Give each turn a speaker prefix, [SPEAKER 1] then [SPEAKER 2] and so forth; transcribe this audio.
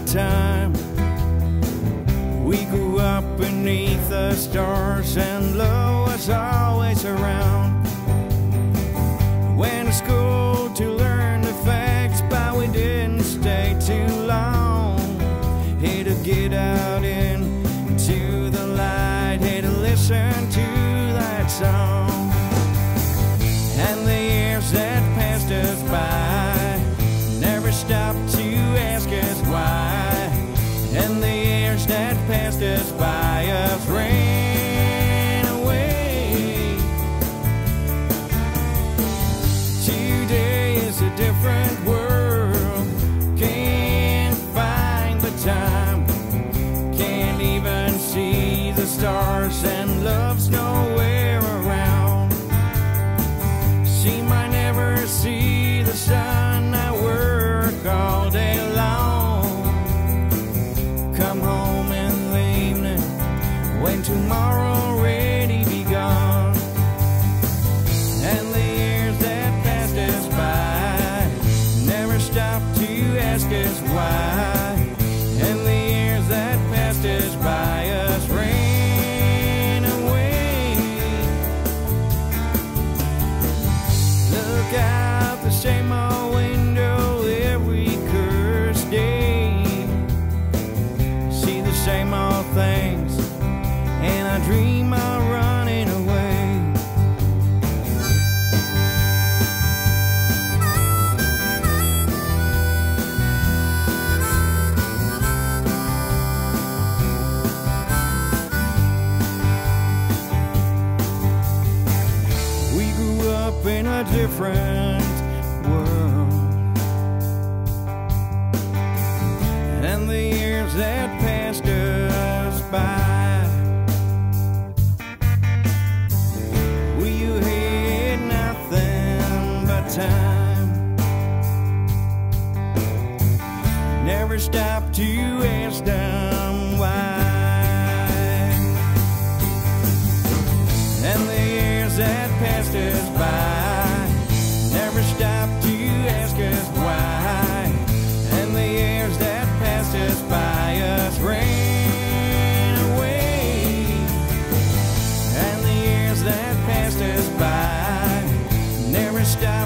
[SPEAKER 1] time. We grew up beneath the stars and love was always around. Went to school to learn the facts, but we didn't stay too long. Had to get out into the light, had to listen to that song. And the years that passed us by never stopped to ask us why. And the years that passed us by us ran away. Today is a different world. Can't find the time. Can't even see the stars, and love's nowhere around. She might never see the sun. I work all day long. Come home in the evening when tomorrow already be gone. And the years that passed us by never stopped to ask us why. And the years that passed us by us ran away. Look out the same old window every cursed day. See the same old things, and I dream of running away. We grew up in a different world, and the years that passed us by, we had nothing but time. Never stopped to ask them why. And the years that passed us by never stopped to ask us why. And the years that passed us by us ran away. And the years that passed us by never stopped